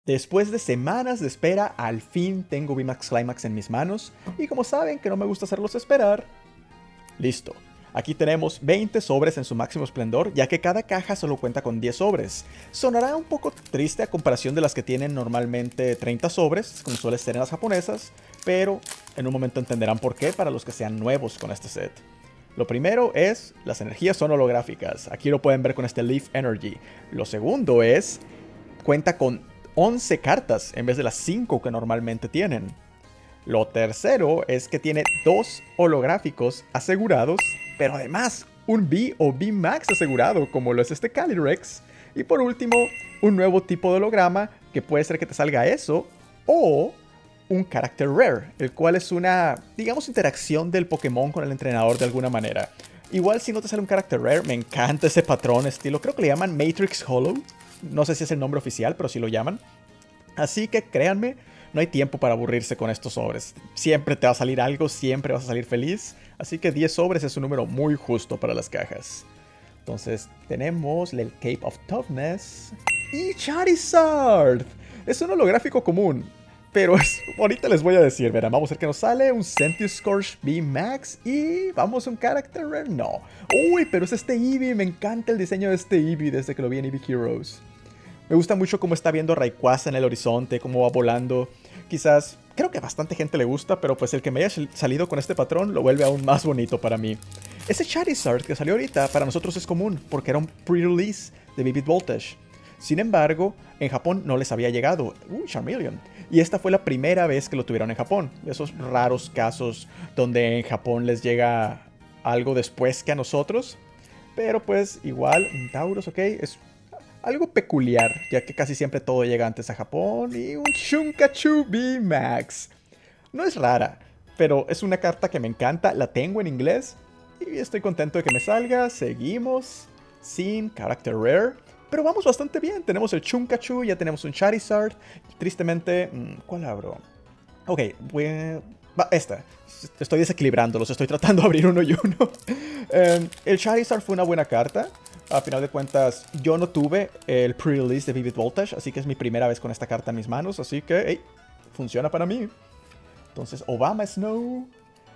Después de semanas de espera, al fin tengo VMAX Climax en mis manos, y como saben que no me gusta hacerlos esperar, listo. Aquí tenemos 20 sobres en su máximo esplendor, ya que cada caja solo cuenta con 10 sobres. Sonará un poco triste a comparación de las que tienen normalmente 30 sobres, como suele ser en las japonesas, pero en un momento entenderán por qué para los que sean nuevos con este set. Lo primero es, las energías son holográficas, aquí lo pueden ver con este Leaf Energy. Lo segundo es, cuenta con 11 cartas en vez de las 5 que normalmente tienen. Lo tercero es que tiene 2 holográficos asegurados, pero además un V o V Max asegurado, como lo es este Calyrex. Y por último, un nuevo tipo de holograma, que puede ser que te salga eso, o un Character Rare, el cual es una, digamos, interacción del Pokémon con el entrenador de alguna manera. Igual si no te sale un Character Rare, me encanta ese patrón estilo, creo que le llaman Matrix Hollow. No sé si es el nombre oficial, pero sí lo llaman. Así que créanme, no hay tiempo para aburrirse con estos sobres. Siempre te va a salir algo, siempre vas a salir feliz. Así que 10 sobres es un número muy justo para las cajas. Entonces tenemos el Cape of Toughness y Charizard. Es un holográfico común, pero ahorita les voy a decir, verán, vamos a ver qué nos sale. Un Centiskorch V Max y vamos a un Character Rare, no. Uy, pero es este Eevee, me encanta el diseño de este Eevee desde que lo vi en Eevee Heroes. Me gusta mucho cómo está viendo Rayquaza en el horizonte, cómo va volando. Quizás, creo que a bastante gente le gusta, pero pues el que me haya salido con este patrón lo vuelve aún más bonito para mí. Ese Charizard que salió ahorita para nosotros es común, porque era un pre-release de Vivid Voltage. Sin embargo, en Japón no les había llegado. Charmeleon. Y esta fue la primera vez que lo tuvieron en Japón. Esos raros casos donde en Japón les llega algo después que a nosotros. Pero pues igual, un Tauros, ok, es algo peculiar, ya que casi siempre todo llega antes a Japón. Y un Chunkachu V Max. No es rara, pero es una carta que me encanta. La tengo en inglés y estoy contento de que me salga. Seguimos sin Character Rare, pero vamos bastante bien. Tenemos el Chunkachu, ya tenemos un Charizard. Tristemente, ¿cuál abro? Ok, esta. Estoy desequilibrándolos, estoy tratando de abrir uno y uno. El Charizard fue una buena carta. A final de cuentas, yo no tuve el pre-release de Vivid Voltage, así que es mi primera vez con esta carta en mis manos, así que, hey, funciona para mí. Entonces, Obama Snow.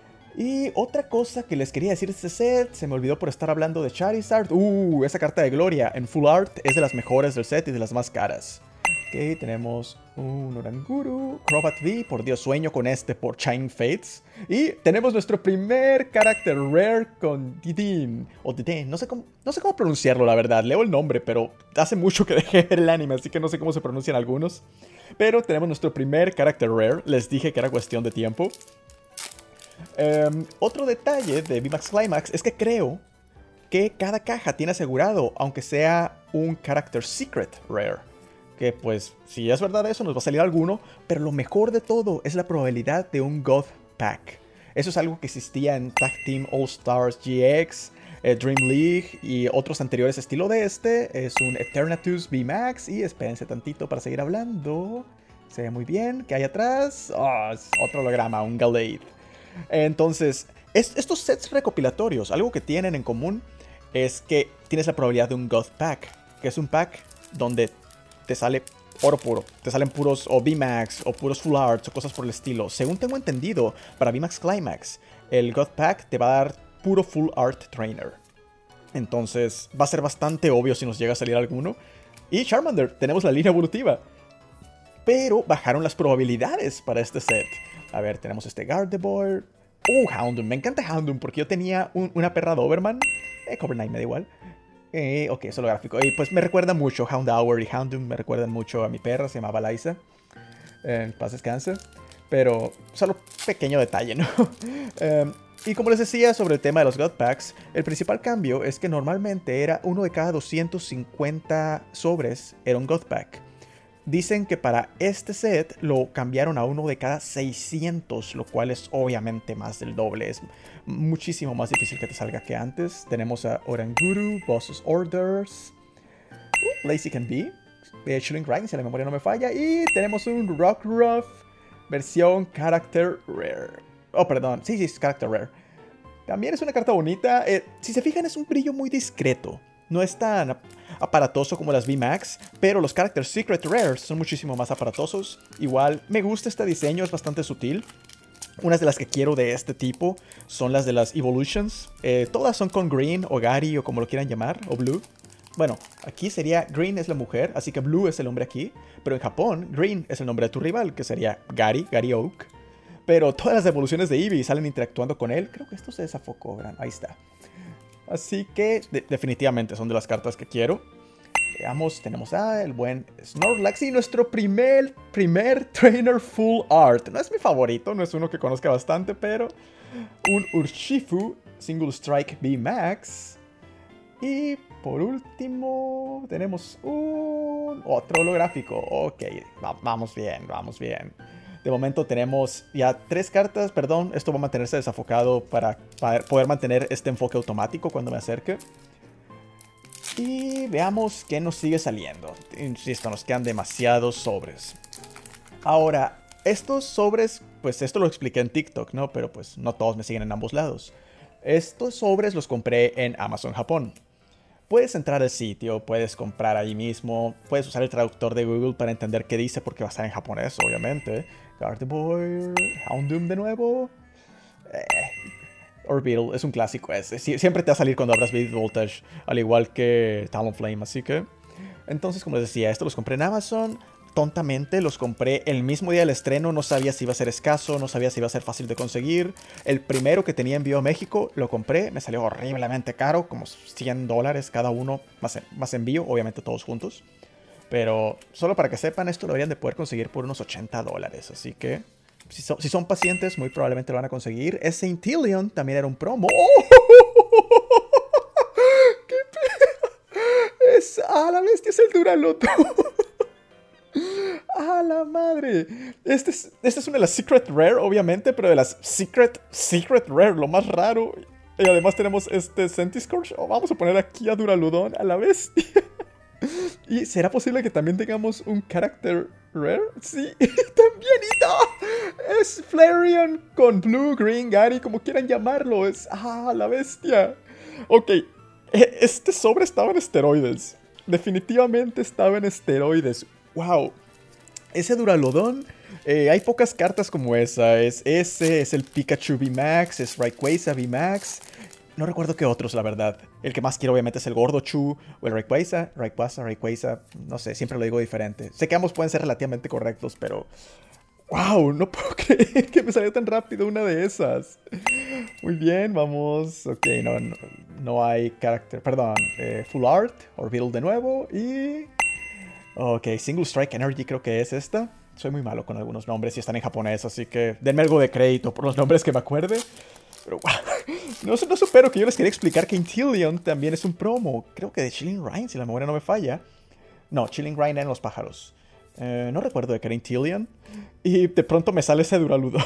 Y otra cosa que les quería decir de este set, se me olvidó por estar hablando de Charizard. Esa carta de Gloria en Full Art es de las mejores del set y de las más caras. Ok, tenemos un Oranguru, Crobat V, por Dios, sueño con este por Chime Fates. Y tenemos nuestro primer Character Rare con Didin, o Didin, no sé cómo pronunciarlo la verdad, leo el nombre, pero hace mucho que dejé ver el anime, así que no sé cómo se pronuncian algunos. Pero tenemos nuestro primer Character Rare, les dije que era cuestión de tiempo. Otro detalle de VMAX Climax es que creo que cada caja tiene asegurado, aunque sea un Character Secret Rare. Que pues, si es verdad eso, nos va a salir alguno. Pero lo mejor de todo es la probabilidad de un God Pack. Eso es algo que existía en Tag Team All Stars GX, Dream League y otros anteriores estilo de este. Es un Eternatus VMAX. Y espérense tantito para seguir hablando. Se ve muy bien. ¿Qué hay atrás? Es otro holograma, un Gallade. Entonces, estos sets recopilatorios, algo que tienen en común es que tienes la probabilidad de un God Pack. Que es un pack donde te sale oro puro, te salen puros o VMAX o puros Full Arts o cosas por el estilo. Según tengo entendido, para VMAX Climax, el God Pack te va a dar puro Full Art Trainer. Entonces va a ser bastante obvio si nos llega a salir alguno. Y Charmander, tenemos la línea evolutiva. Pero bajaron las probabilidades para este set. A ver, tenemos este Gardevoir. Houndoom, me encanta Houndoom porque yo tenía una perra Doberman. Cover 9 me da igual. Ok, eso es lo gráfico. Y pues me recuerda mucho, Houndour y Houndoom me recuerdan mucho a mi perra, se llamaba Liza. Paz descanse. Pero solo pequeño detalle, ¿no? Y como les decía sobre el tema de los God Packs, el principal cambio es que normalmente era uno de cada 250 sobres era un God Pack. Dicen que para este set lo cambiaron a uno de cada 600, lo cual es obviamente más del doble. Es muchísimo más difícil que te salga que antes. Tenemos a Oranguru, Boss's Orders, Lazy Can Be, Chilling Grind, si la memoria no me falla. Y tenemos un Rockruff versión Character Rare. Oh, perdón, sí, es Character Rare. También es una carta bonita. Si se fijan, es un brillo muy discreto. No es tan aparatoso como las VMAX, pero los Character Secret Rares son muchísimo más aparatosos. Igual, me gusta este diseño, es bastante sutil. Unas de las que quiero de este tipo son las de las Evolutions. Todas son con Green o Gary o como lo quieran llamar, o Blue. Bueno, aquí sería Green es la mujer, así que Blue es el hombre aquí. Pero en Japón, Green es el nombre de tu rival, que sería Gary Oak. Pero todas las evoluciones de Eevee salen interactuando con él. Creo que esto se desafocó, ¿verdad? Ahí está. Así que definitivamente son de las cartas que quiero. Veamos, tenemos el buen Snorlax y nuestro primer trainer full art. No es mi favorito, no es uno que conozca bastante, pero un Urshifu Single Strike VMAX. Y por último tenemos otro holográfico. Ok, vamos bien, vamos bien. De momento tenemos ya 3 cartas, perdón, esto va a mantenerse desafocado para poder mantener este enfoque automático cuando me acerque. Y veamos qué nos sigue saliendo. Insisto, nos quedan demasiados sobres. Ahora, estos sobres, pues esto lo expliqué en TikTok, ¿no? Pero pues no todos me siguen en ambos lados. Estos sobres los compré en Amazon Japón. Puedes entrar al sitio, puedes comprar ahí mismo, puedes usar el traductor de Google para entender qué dice porque va a estar en japonés, obviamente. Gardevoir, Houndoom de nuevo. Orbeetle es un clásico ese. Siempre te va a salir cuando abras Vivid Voltage, al igual que Talonflame, así que... Entonces, como les decía, estos los compré en Amazon. Tontamente los compré el mismo día del estreno, no sabía si iba a ser escaso, no sabía si iba a ser fácil de conseguir. El primero que tenía envío a México lo compré, me salió horriblemente caro, como $100 cada uno, más envío, obviamente todos juntos. Pero solo para que sepan, esto lo deberían de poder conseguir por unos $80, así que si son pacientes muy probablemente lo van a conseguir. Ese Inteleon también era un promo. ¡Oh! ¡Qué la bestia es el Duraloto! ¡Ah, la madre! Este es una de las Secret Rare, obviamente, pero de las Secret Rare, lo más raro. Y además tenemos este Centiskorch. Vamos a poner aquí a Duraludon, a la bestia. ¿Y será posible que también tengamos un Character Rare? Sí, también. Es Flareon con Blue, Green, Gary, como quieran llamarlo. Es la bestia. Ok, este sobre estaba en esteroides. Definitivamente estaba en esteroides. Wow. Ese Duraludon, hay pocas cartas como esa. Es el Pikachu VMAX, es Rayquaza VMAX. No recuerdo qué otros, la verdad. El que más quiero obviamente es el Gordochu o el Rayquaza. Rayquaza, no sé, siempre lo digo diferente. Sé que ambos pueden ser relativamente correctos, pero... ¡Wow! No puedo creer que me salió tan rápido una de esas. Muy bien, vamos. Ok, no hay carácter. Perdón, Full Art, Orbeetle de nuevo y... Ok, Single Strike Energy creo que es esta. Soy muy malo con algunos nombres y están en japonés, así que denme algo de crédito por los nombres que me acuerde. Pero wow, no supero que yo les quería explicar que Inteleon también es un promo. Creo que de Chilling Reign, si la memoria no me falla. No, Chilling Reign eran los pájaros. No recuerdo de que era Inteleon. Y de pronto me sale ese Duraludon.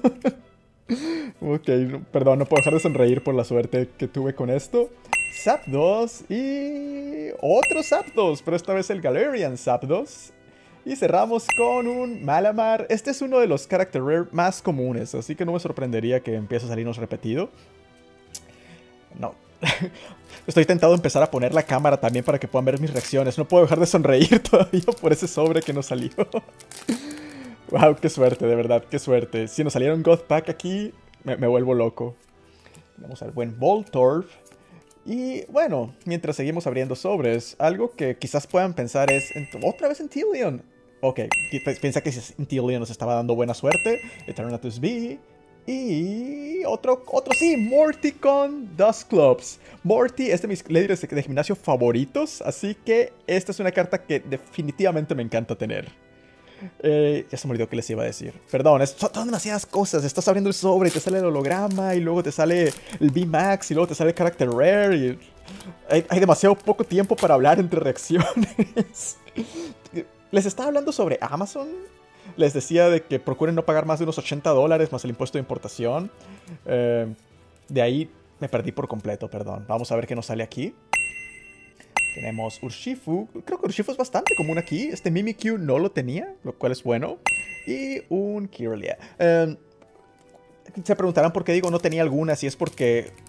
Ok, perdón, no puedo dejar de sonreír por la suerte que tuve con esto. Zapdos y otro Zapdos, pero esta vez el Galarian Zapdos. Y cerramos con un Malamar. Este es uno de los Character Rare más comunes, así que no me sorprendería que empiece a salirnos repetido. No. Estoy tentado de empezar a poner la cámara también para que puedan ver mis reacciones. No puedo dejar de sonreír todavía por ese sobre que nos salió. Wow, qué suerte, de verdad, qué suerte. Si nos saliera un God Pack aquí, me vuelvo loco. Vamos al buen Voltorb. Y bueno, mientras seguimos abriendo sobres, algo que quizás puedan pensar es, ¿otra vez Inteleon? Ok, piensa que Inteleon nos estaba dando buena suerte. Eternatus B. Y otro sí, Morticon Dusclops. Morty es de mis líderes de gimnasio favoritos, así que esta es una carta que definitivamente me encanta tener. Ya se me olvidó qué les iba a decir. Perdón, son demasiadas cosas. Estás abriendo el sobre y te sale el holograma. Y luego te sale el VMAX. Y luego te sale el Character Rare. Y hay demasiado poco tiempo para hablar entre reacciones. Les estaba hablando sobre Amazon. Les decía de que procuren no pagar más de unos $80 más el impuesto de importación. De ahí me perdí por completo, perdón. Vamos a ver qué nos sale aquí. Tenemos Urshifu. Creo que Urshifu es bastante común aquí. Este Mimikyu no lo tenía, lo cual es bueno. Y un Kirlia. Se preguntarán por qué digo no tenía algunas. Y es porque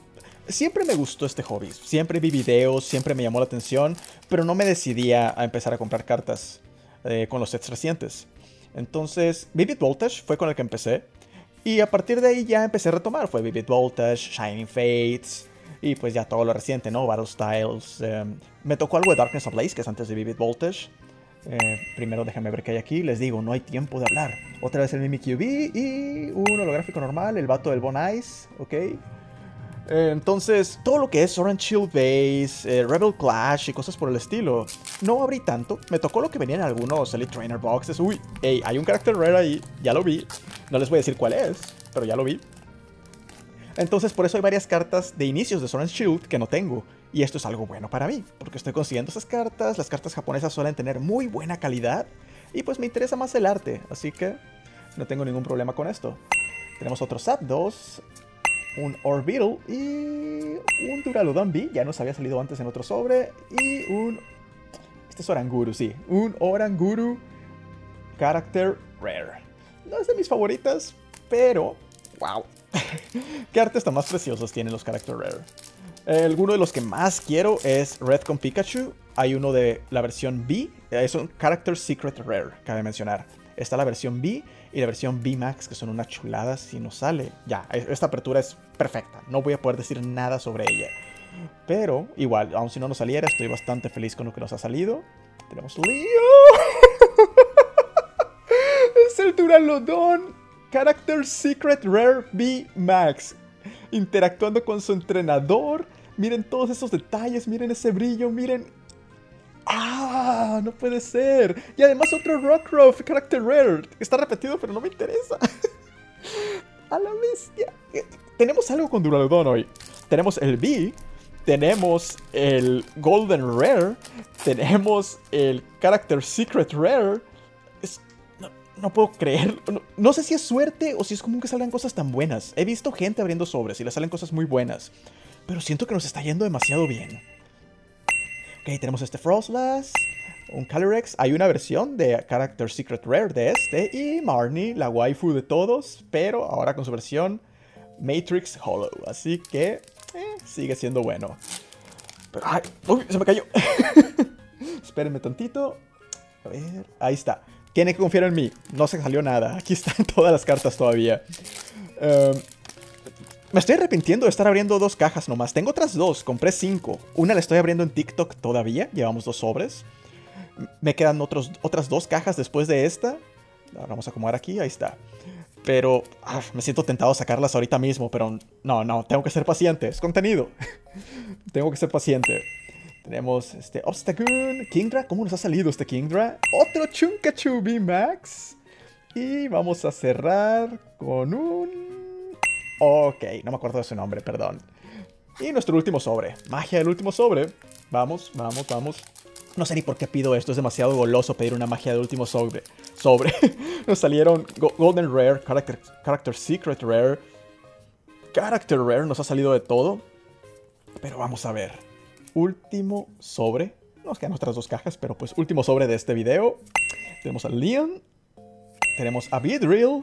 Siempre me gustó este hobby, siempre vi videos, siempre me llamó la atención, pero no me decidía a empezar a comprar cartas con los sets recientes. Entonces, Vivid Voltage fue con el que empecé, y a partir de ahí ya empecé a retomar. Fue Vivid Voltage, Shining Fates, y pues ya todo lo reciente, ¿no? Battle Styles. Me tocó algo de Darkness Ablaze, que es antes de Vivid Voltage. Primero déjame ver qué hay aquí. Les digo, no hay tiempo de hablar. Otra vez el Mimikyu y un holográfico normal, el vato del Bon Ice, ¿ok? Entonces, todo lo que es Sword and Shield Base, Rebel Clash y cosas por el estilo, no abrí tanto. Me tocó lo que venían en algunos Elite Trainer Boxes. Uy, hey, hay un carácter rare ahí, ya lo vi. No les voy a decir cuál es, pero ya lo vi. Entonces, por eso hay varias cartas de inicios de Sword and Shield que no tengo. Y esto es algo bueno para mí, porque estoy consiguiendo esas cartas. Las cartas japonesas suelen tener muy buena calidad, y pues me interesa más el arte, así que no tengo ningún problema con esto. Tenemos otro Zapdos, un Orbeetle y un Duraludon B, ya nos había salido antes en otro sobre, y un... este es Oranguru, sí, un Oranguru Character Rare. No es de mis favoritas, pero... ¡wow! ¿Qué artes tan más preciosos tienen los Character Rare? Alguno de los que más quiero es Red con Pikachu. Hay uno de la versión B, es un Character Secret Rare, cabe mencionar. Está la versión B y la versión B Max, que son una chulada si nos sale. Ya, esta apertura es perfecta, no voy a poder decir nada sobre ella. Pero, igual, aun si no nos saliera, estoy bastante feliz con lo que nos ha salido. Tenemos Leo. Es el Duraludon Character Secret Rare B Max, interactuando con su entrenador. Miren todos esos detalles, miren ese brillo, miren... ¡ah! No puede ser. Y además otro Rockruff Character Rare. Está repetido, pero no me interesa. A la bestia. Tenemos algo con Duraludon hoy. Tenemos el B, tenemos el Golden Rare, tenemos el Character Secret Rare. No puedo creer. No sé si es suerte o si es común que salgan cosas tan buenas. He visto gente abriendo sobres y le salen cosas muy buenas, pero siento que nos está yendo demasiado bien. Ok, tenemos este Frostlass, un Calyrex. Hay una versión de Character Secret Rare de este, y Marnie, la waifu de todos, pero ahora con su versión Matrix Hollow. Así que sigue siendo bueno. Pero, ¡ay! ¡Uy! Se me cayó. Espérenme tantito. A ver, ahí está. Tiene que confiar en mí. No se salió nada. Aquí están todas las cartas todavía. Me estoy arrepintiendo de estar abriendo 2 cajas nomás. Tengo otras 2. Compré 5. Una la estoy abriendo en TikTok todavía. Llevamos 2 sobres. Me quedan otras 2 cajas después de esta. Ahora vamos a acomodar aquí. Ahí está. Pero me siento tentado a sacarlas ahorita mismo. Pero no. Tengo que ser paciente. Es contenido. Tengo que ser paciente. Tenemos este Obstagoon, Kingdra. ¿Cómo nos ha salido este Kingdra? Otro Chunkachu V Max. Y vamos a cerrar con un... ok, no me acuerdo de su nombre, perdón. Y nuestro último sobre. Magia del último sobre. Vamos. No sé ni por qué pido esto. Es demasiado goloso pedir una magia del último sobre. Nos salieron Golden Rare, Character Secret Rare, Character Rare. Nos ha salido de todo. Pero vamos a ver. Último sobre. Nos quedan otras 2 cajas, pero pues último sobre de este video. Tenemos a Leon. Tenemos a Beedrill.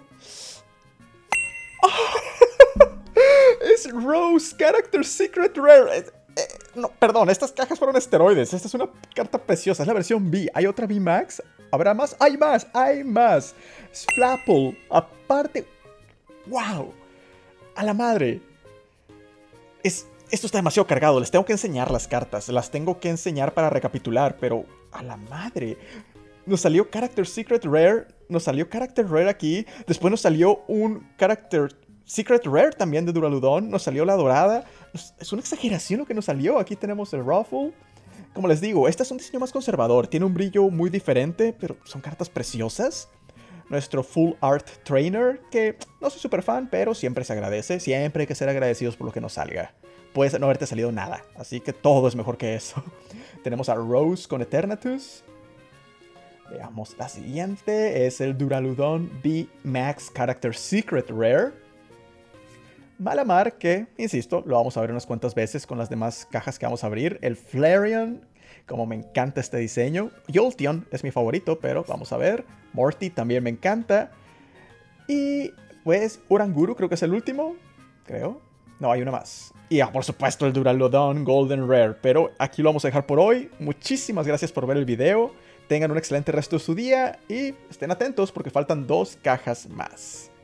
¡Oh! Es Rose Character Secret Rare. No, perdón, estas cajas fueron esteroides. Esta es una carta preciosa. Es la versión B. ¿Hay otra B Max? ¿Habrá más? ¡Hay más! ¡Hay más! Flapple. Aparte. ¡Wow! A la madre. Esto está demasiado cargado, les tengo que enseñar las cartas, las tengo que enseñar para recapitular, pero a la madre. Nos salió Character Secret Rare, nos salió Character Rare aquí, después nos salió un Character Secret Rare también de Duraludon, nos salió la dorada. Es una exageración lo que nos salió. Aquí tenemos el Ruffle. Como les digo, este es un diseño más conservador, tiene un brillo muy diferente, pero son cartas preciosas. Nuestro Full Art Trainer, que no soy super fan, pero siempre se agradece, siempre hay que ser agradecidos por lo que nos salga. Puede no haberte salido nada, así que todo es mejor que eso. Tenemos a Rose con Eternatus. Veamos la siguiente. Es el Duraludon B Max Character Secret Rare. Malamar, que, insisto, lo vamos a ver unas cuantas veces con las demás cajas que vamos a abrir. El Flareon, como me encanta este diseño. Jolteon es mi favorito, pero vamos a ver. Morty también me encanta. Y pues Oranguru creo que es el último, creo. No, hay una más. Y por supuesto el Duraludon Golden Rare. Pero aquí lo vamos a dejar por hoy. Muchísimas gracias por ver el video. Tengan un excelente resto de su día y estén atentos porque faltan 2 cajas más.